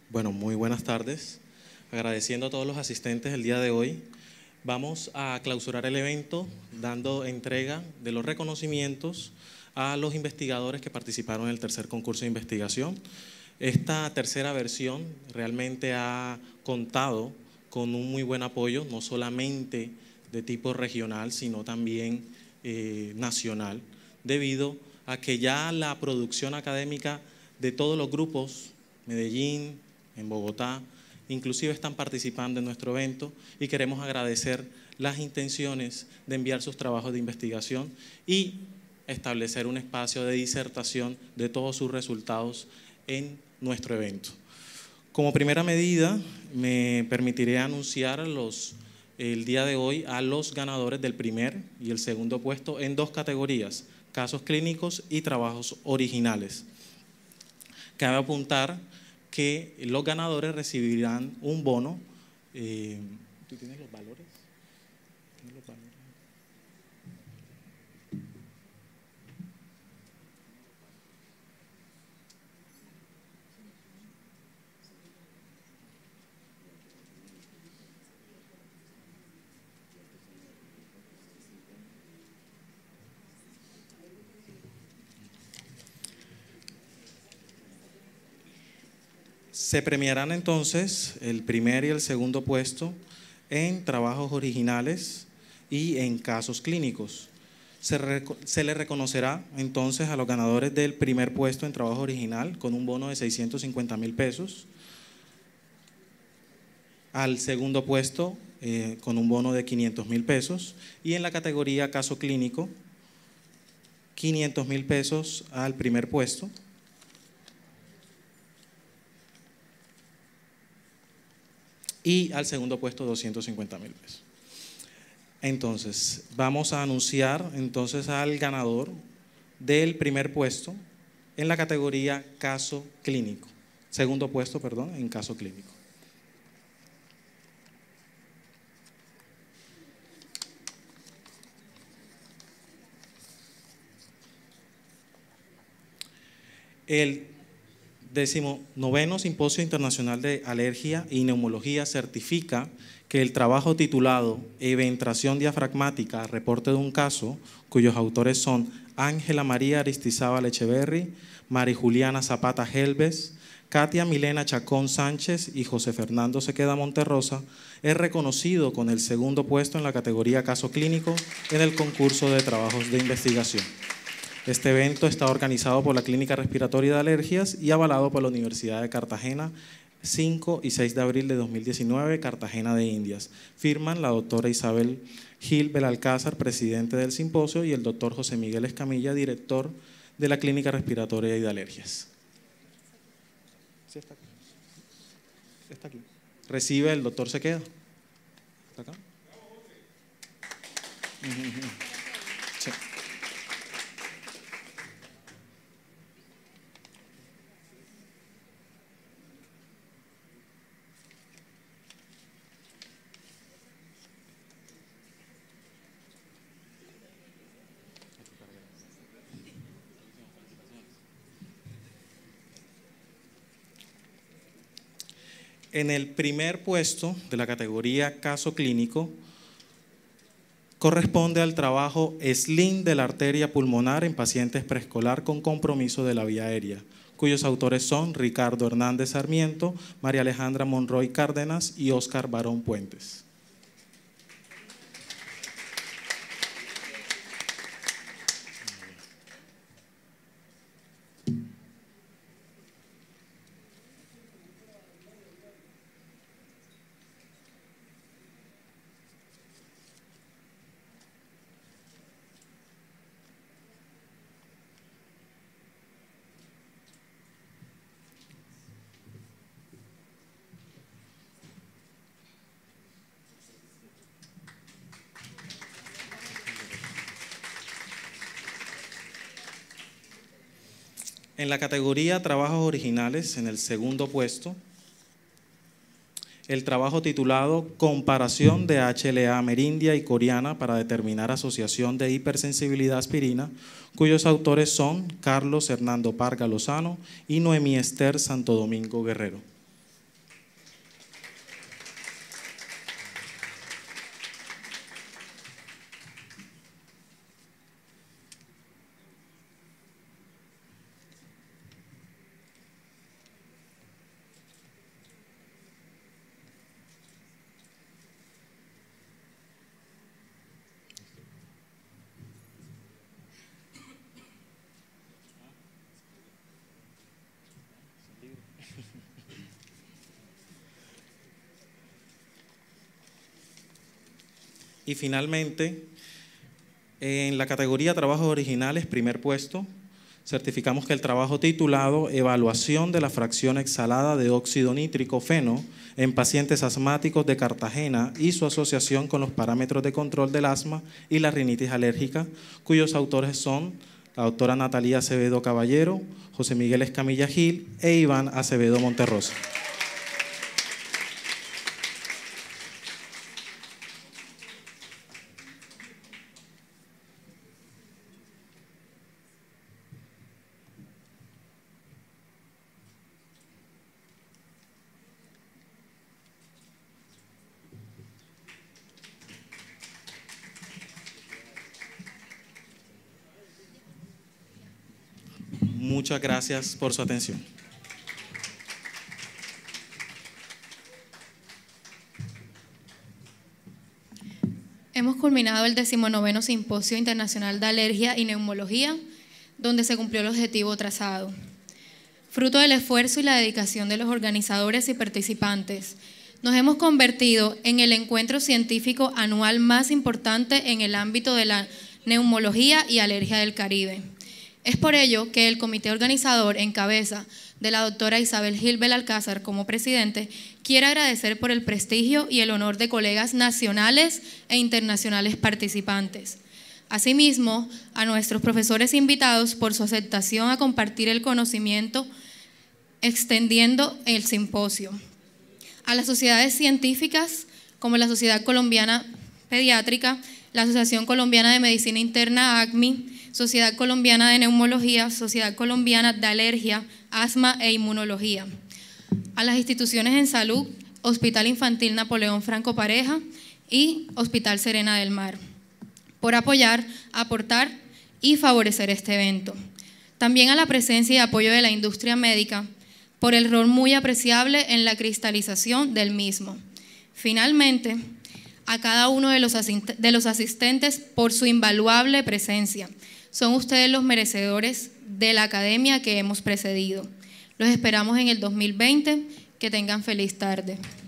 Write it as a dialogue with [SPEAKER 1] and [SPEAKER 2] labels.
[SPEAKER 1] Bueno, muy buenas tardes. Agradeciendo a todos los asistentes el día de hoy. Vamos a clausurar el evento dando entrega de los reconocimientos a los investigadores que participaron en el tercer concurso de investigación. Esta tercera versión realmente ha contado con un muy buen apoyo, no solamente de tipo regional, sino también nacional, debido a que ya la producción académica de todos los grupos, Medellín, en Bogotá, inclusive están participando en nuestro evento y queremos agradecer las intenciones de enviar sus trabajos de investigación y establecer un espacio de disertación de todos sus resultados en nuestro evento. Como primera medida, me permitiré anunciar el día de hoy a los ganadores del primer y el segundo puesto en dos categorías, casos clínicos y trabajos originales. Cabe apuntar que los ganadores recibirán un bono. ¿Tú tienes los valores? ¿Tienes los valores? Se premiarán entonces el primer y el segundo puesto en trabajos originales y en casos clínicos. Se le reconocerá entonces a los ganadores del primer puesto en trabajo original con un bono de 650,000 pesos, al segundo puesto con un bono de 500,000 pesos y en la categoría caso clínico 500,000 pesos al primer puesto, y al segundo puesto 250,000 pesos. Entonces, vamos a anunciar entonces al ganador del primer puesto en la categoría caso clínico. Segundo puesto, perdón, en caso clínico. El 19º Simposio Internacional de Alergia y Neumología certifica que el trabajo titulado Eventración diafragmática, reporte de un caso, cuyos autores son Ángela María Aristizábal Echeverry, Mari Juliana Zapata Helves, Katia Milena Chacón Sánchez y José Fernando Sequeda Monterrosa, es reconocido con el segundo puesto en la categoría caso clínico en el concurso de trabajos de investigación. Este evento está organizado por la Clínica Respiratoria de Alergias y avalado por la Universidad de Cartagena, 5 y 6 de abril de 2019, Cartagena de Indias. Firman la doctora Isabel Gil Belalcázar, presidente del simposio, y el doctor José Miguel Escamilla, director de la Clínica Respiratoria y de Alergias. Sí, está aquí. Está aquí. Recibe el doctor Sequeda. ¿Está acá? Sí. En el primer puesto de la categoría caso clínico corresponde al trabajo SLIM de la arteria pulmonar en pacientes preescolar con compromiso de la vía aérea, cuyos autores son Ricardo Hernández Sarmiento, María Alejandra Monroy Cárdenas y Óscar Barón Puentes. En la categoría trabajos originales, en el segundo puesto, el trabajo titulado Comparación de HLA amerindia y coreana para determinar asociación de hipersensibilidad a aspirina, cuyos autores son Carlos Hernando Parga Lozano y Noemí Esther Santo Domingo Guerrero. Y finalmente, en la categoría Trabajos Originales, primer puesto, certificamos que el trabajo titulado Evaluación de la fracción exhalada de óxido nítrico feno en pacientes asmáticos de Cartagena y su asociación con los parámetros de control del asma y la rinitis alérgica, cuyos autores son la doctora Natalia Acevedo Caballero, José Miguel Escamilla Gil e Iván Acevedo Monterrosa. Muchas gracias por su atención.
[SPEAKER 2] Hemos culminado el 19º Simposio Internacional de Alergia y Neumología, donde se cumplió el objetivo trazado. Fruto del esfuerzo y la dedicación de los organizadores y participantes, nos hemos convertido en el encuentro científico anual más importante en el ámbito de la neumología y alergia del Caribe. Es por ello que el comité organizador, en cabeza de la doctora Isabel Gil Belalcázar como presidente, quiere agradecer por el prestigio y el honor de colegas nacionales e internacionales participantes. Asimismo, a nuestros profesores invitados por su aceptación a compartir el conocimiento extendiendo el simposio. A las sociedades científicas como la Sociedad Colombiana Pediátrica, la Asociación Colombiana de Medicina Interna ACMI, Sociedad Colombiana de Neumología, Sociedad Colombiana de Alergia, Asma e Inmunología. A las instituciones en salud, Hospital Infantil Napoleón Franco Pareja y Hospital Serena del Mar, por apoyar, aportar y favorecer este evento. También a la presencia y apoyo de la industria médica, por el rol muy apreciable en la cristalización del mismo. Finalmente, a cada uno de los asistentes por su invaluable presencia. Son ustedes los merecedores de la academia que hemos precedido. Los esperamos en el 2020. Que tengan feliz tarde.